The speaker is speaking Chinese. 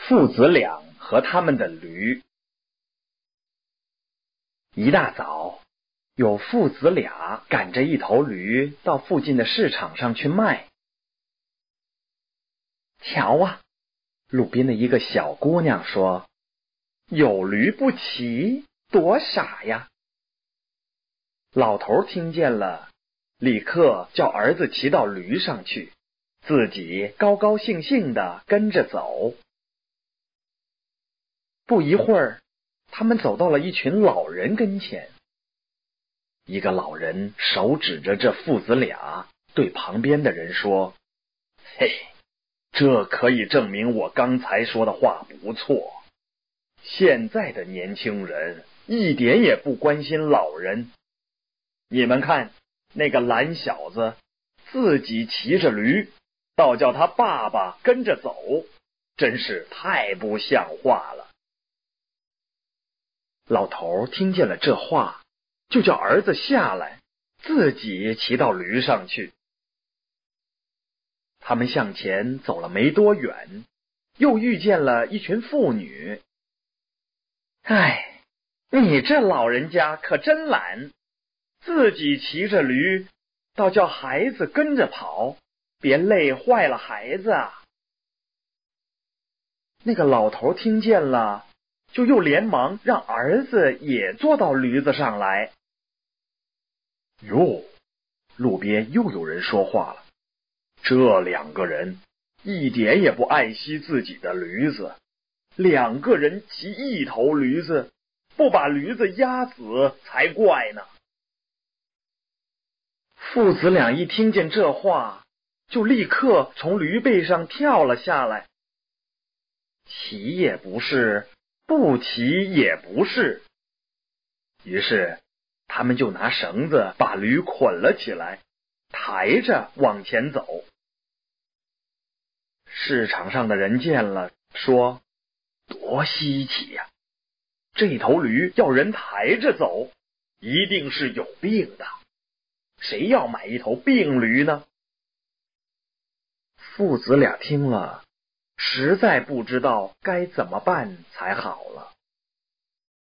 父子俩和他们的驴。一大早，有父子俩赶着一头驴到附近的市场上去卖。瞧啊，路边的一个小姑娘说：“有驴不骑，多傻呀！”老头听见了，立刻叫儿子骑到驴上去，自己高高兴兴地跟着走。不一会儿，他们走到了一群老人跟前。一个老人手指着这父子俩，对旁边的人说：“嘿，这可以证明我刚才说的话不错。现在的年轻人一点也不关心老人。你们看，那个懒小子自己骑着驴，倒叫他爸爸跟着走，真是太不像话了。”老头听见了这话，就叫儿子下来，自己骑到驴上去。他们向前走了没多远，又遇见了一群妇女。哎，你这老人家可真懒，自己骑着驴，倒叫孩子跟着跑，别累坏了孩子啊！那个老头听见了，就又连忙让儿子也坐到驴子上来。哟，路边又有人说话了。这两个人一点也不爱惜自己的驴子，两个人骑一头驴子，不把驴子压死才怪呢。父子俩一听见这话，就立刻从驴背上跳了下来。骑也不是，不骑也不是。于是他们就拿绳子把驴捆了起来，抬着往前走。市场上的人见了，说：“多稀奇呀！这头驴要人抬着走，一定是有病的。谁要买一头病驴呢？”父子俩听了，实在不知道该怎么办才好了。